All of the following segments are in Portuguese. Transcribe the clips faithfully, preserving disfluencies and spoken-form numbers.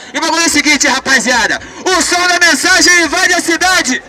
E o bagulho é o seguinte, rapaziada. O som da mensagem invade a cidade.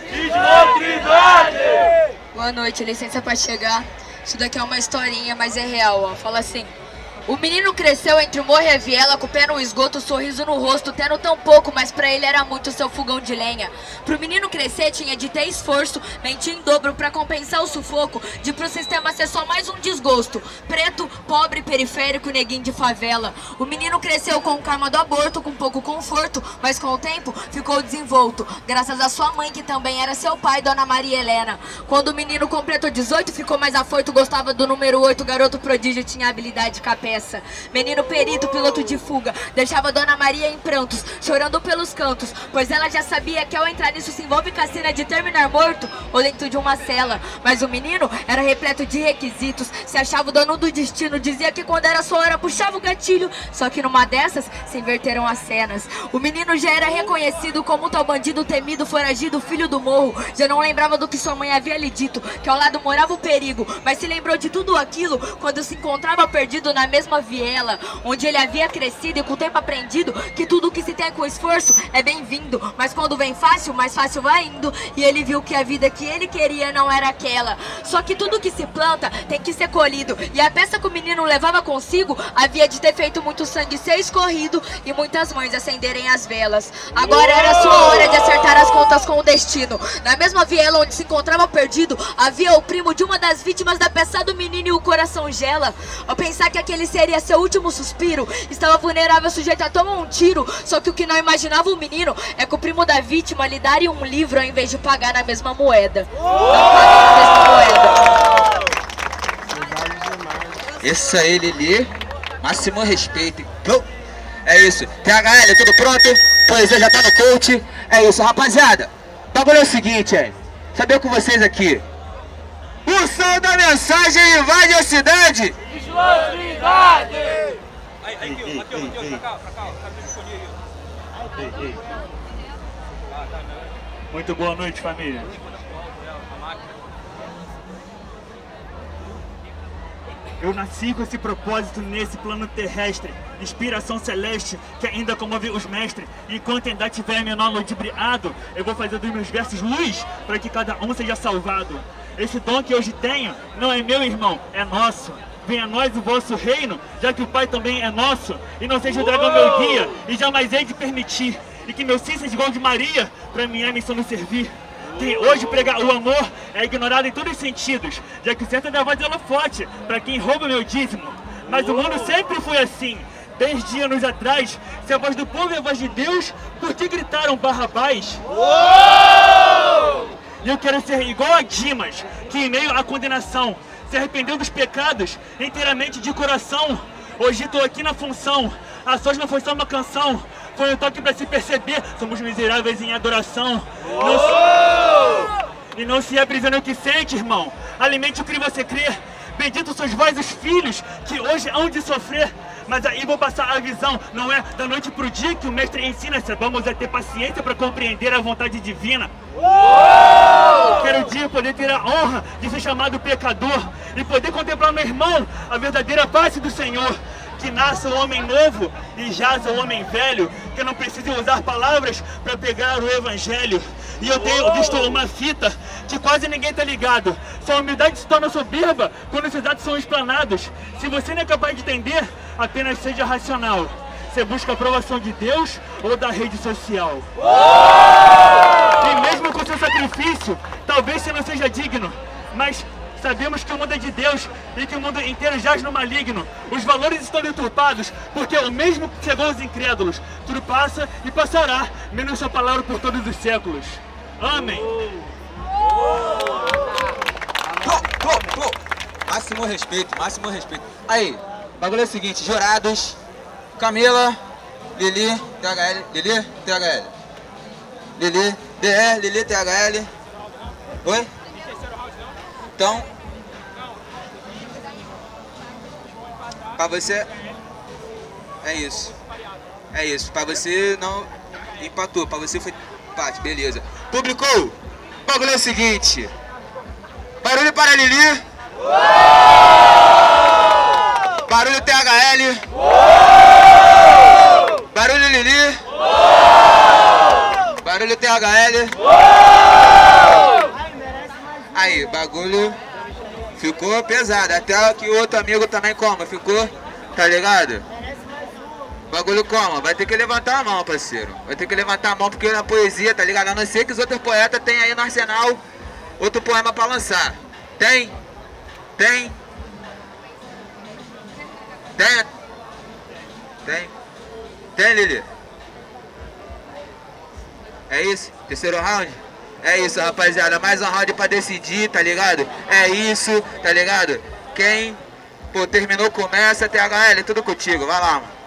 Boa noite, licença pra chegar. Isso daqui é uma historinha, mas é real, ó. Fala assim. O menino cresceu entre o morro e a viela, com o pé no esgoto, sorriso no rosto, tendo tão pouco, mas pra ele era muito seu fogão de lenha. Pro menino crescer tinha de ter esforço, mentir em dobro pra compensar o sufoco, de pro sistema ser só mais um desgosto. Preto, pobre, periférico, neguinho de favela. O menino cresceu com o karma do aborto, com pouco conforto, mas com o tempo ficou desenvolto, graças à sua mãe que também era seu pai, Dona Maria Helena. Quando o menino completou dezoito, ficou mais afoito, gostava do número oito, garoto prodígio, tinha habilidade capé. Menino perito, piloto de fuga, deixava Dona Maria em prantos, chorando pelos cantos, pois ela já sabia que ao entrar nisso se envolve cassina de terminar morto ou dentro de uma cela. Mas o menino era repleto de requisitos, se achava o dono do destino, dizia que quando era sua hora puxava o gatilho, só que numa dessas se inverteram as cenas. O menino já era reconhecido como tal bandido temido, foragido, filho do morro, já não lembrava do que sua mãe havia lhe dito, que ao lado morava o perigo, mas se lembrou de tudo aquilo quando se encontrava perdido na mesma viela, onde ele havia crescido e com o tempo aprendido que tudo que se tem com esforço é bem-vindo, mas quando vem fácil, mais fácil vai indo, e ele viu que a vida que ele queria não era aquela. Só que tudo que se planta tem que ser colhido, e a peça que o menino levava consigo havia de ter feito muito sangue ser escorrido e muitas mães acenderem as velas. Agora era sua hora de acertar as contas com o destino. Na mesma viela onde se encontrava perdido, havia o primo de uma das vítimas da peça do menino, e o coração gela ao pensar que aquele seria seu último suspiro. Estava vulnerável, sujeito a tomar um tiro. Só que o que não imaginava o menino é que o primo da vítima lhe daria um livro ao invés de pagar na mesma moeda. Não paga na mesma moeda. Isso aí, Lili. Máximo respeito. É isso. T H L, tudo pronto? Poesia já tá no coach. É isso, rapaziada. O bagulho é o seguinte, é. Saber com vocês aqui. O som da mensagem invade a cidade. Desmantridade! Aí, aí, aqui, aqui, aqui, pra cá, pra cá, aí. Muito boa noite, família. Eu nasci com esse propósito nesse plano terrestre, inspiração celeste que ainda comove os mestres. Enquanto ainda tiver menor ludibriado, eu vou fazer dos meus versos luz para que cada um seja salvado. Esse dom que hoje tenho não é meu, irmão, é nosso. Venha a nós o vosso reino, já que o Pai também é nosso. E não seja o dragão meu guia, e jamais hei de permitir. E que meu sim seja igual de Maria, pra minha missão me servir. Quem hoje pregar o amor é ignorado em todos os sentidos, já que o certo é da voz de holofote pra quem rouba meu dízimo. Mas o mundo sempre foi assim. Desde anos atrás, se a voz do povo é a voz de Deus, por que gritaram Barrabás? E eu quero ser igual a Dimas, que em meio à condenação se arrependeu dos pecados inteiramente de coração. Hoje estou aqui na função, a sós não foi só uma canção, foi um toque para se perceber, somos miseráveis em adoração. Não se... E não se aprisione o que sente, irmão, alimente o que você crê. Bendito sois vós os filhos, que hoje hão de sofrer. Mas aí vou passar a visão, não é da noite pro dia que o mestre ensina. Sabemos é ter paciência para compreender a vontade divina. Quero um dia poder ter a honra de ser chamado pecador e poder contemplar meu irmão, a verdadeira face do Senhor. Que nasça o homem novo e jaza o homem velho, que não precise usar palavras para pegar o evangelho. E eu tenho visto uma fita que quase ninguém tá ligado. Sua humildade se torna soberba quando os atos são explanados. Se você não é capaz de entender, apenas seja racional. Você busca a aprovação de Deus ou da rede social? E mesmo com seu sacrifício, talvez você não seja digno, mas sabemos que o mundo é de Deus e que o mundo inteiro jaz no maligno. Os valores estão deturpados, porque o mesmo que cegou os incrédulos. Tudo passa e passará, menos sua palavra por todos os séculos. Amém. Pô, pô, pô. Máximo respeito, máximo respeito. Aí, o bagulho é o seguinte, jurados, Camila, Lili, T H L, Lili, T H L. Lili, D E, Lili, T H L. Oi? Então, pra você, é isso, é isso, pra você não empatou, pra você foi empate, beleza. Público, o bagulho é o seguinte, barulho para Lili, barulho T H L, barulho Lili, Barulho T H L. Aí, bagulho ficou pesado. Até que o outro amigo também como, ficou, tá ligado? Bagulho como? Vai ter que levantar a mão, parceiro. Vai ter que levantar a mão porque na poesia, tá ligado? A não ser que os outros poetas tenham aí no arsenal outro poema pra lançar. Tem? Tem? Tem? Tem? Tem, Lili? É isso? Terceiro round? É isso, rapaziada. Mais um round pra decidir, tá ligado? É isso, tá ligado? Quem, pô, terminou, começa. T H L, tudo contigo. Vai lá, mano.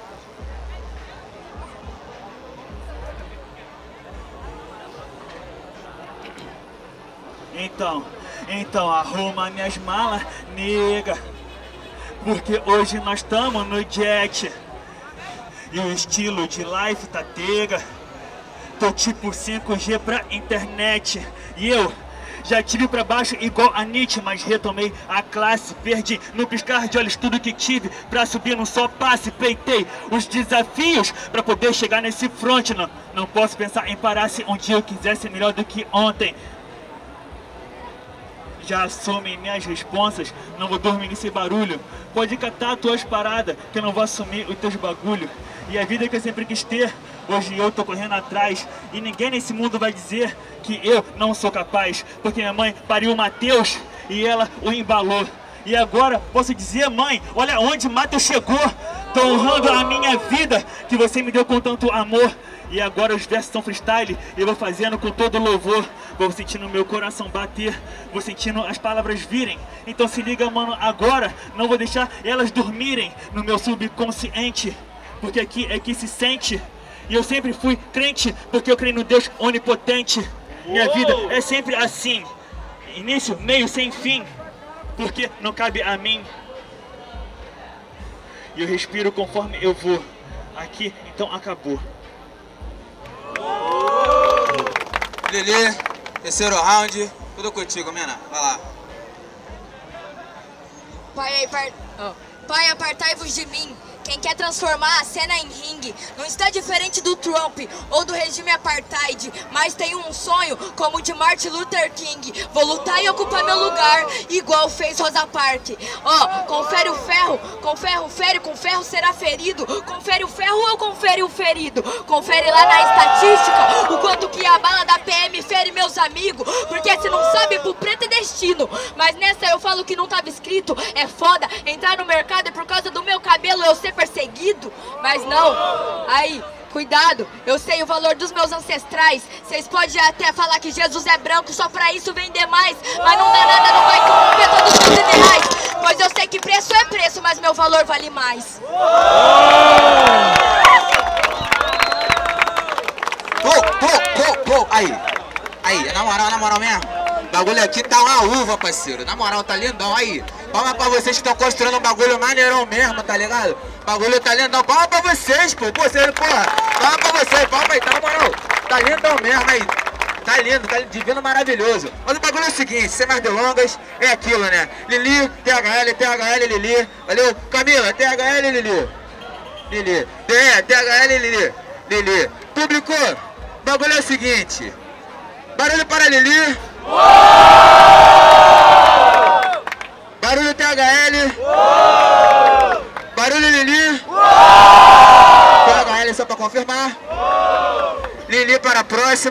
Então, então arruma minhas malas, nega, porque hoje nós estamos no jet e o estilo de life tá tega. Tô tipo cinco G pra internet e eu já tive pra baixo igual a Nietzsche, mas retomei a classe, perdi no piscar de olhos tudo que tive pra subir num só passe, peitei os desafios pra poder chegar nesse front. Não, não posso pensar em parar se um dia eu quiser ser melhor do que ontem. Já assumem minhas responsas, não vou dormir nesse barulho. Pode catar tuas paradas, que eu não vou assumir os teus bagulho. E a vida que eu sempre quis ter, hoje eu tô correndo atrás. E ninguém nesse mundo vai dizer que eu não sou capaz, porque minha mãe pariu o Mateus e ela o embalou. E agora posso dizer, mãe, olha onde Mateus chegou. Tô honrando a minha vida, que você me deu com tanto amor. E agora os versos são freestyle, eu vou fazendo com todo louvor. Vou sentindo meu coração bater, vou sentindo as palavras virem. Então se liga, mano, agora não vou deixar elas dormirem no meu subconsciente, porque aqui é que se sente. E eu sempre fui crente, porque eu creio no Deus onipotente. Minha vida é sempre assim, início, meio, sem fim, porque não cabe a mim. E eu respiro conforme eu vou. Aqui, então acabou. Lili, terceiro round, tudo contigo, mina. Vai lá. Pai, apar... oh. Pai, apartai-vos de mim. Quem quer transformar a cena em ringue não está diferente do Trump ou do regime apartheid, mas tem um sonho como o de Martin Luther King. Vou lutar e ocupar meu lugar, igual fez Rosa Parks. Ó, oh, confere o ferro, com ferro fere, com ferro será ferido. Confere o ferro ou confere o ferido? Confere lá na estatística o quanto que a bala da P M fere meus amigos. Porque se não sabe, pro preto é destino. Mas nessa eu falo que não tava escrito. É foda entrar no mercado e por causa do meu cabelo eu ser perseguido, mas não. Aí, cuidado, eu sei o valor dos meus ancestrais. Vocês podem até falar que Jesus é branco só pra isso vender mais, mas não dá nada, não vai corromper todos os meus ideais. Pois eu sei que preço é preço, mas meu valor vale mais. Pô, pô, pô, pô, aí. Aí, na moral, na moral mesmo. O bagulho aqui tá uma uva, parceiro. Na moral, tá lindão, aí. Palma pra vocês que estão construindo um bagulho maneirão mesmo, tá ligado? Bagulho tá lindão. Palma pra vocês, pô. Pô, vocês, porra. Palma pra vocês, palma aí, tá na moral. Tá lindão mesmo aí. Tá lindo, tá divino, maravilhoso. Mas o bagulho é o seguinte, sem mais delongas, é aquilo, né? Lili, T H L, T H L, Lili. Valeu? Camila, T H L, Lili. Lili. É, T H L, Lili. Lili. Público, o bagulho é o seguinte. Barulho para Lili. Barulho T H L. Barulho Lili. T H L só pra confirmar. Lili para a próxima.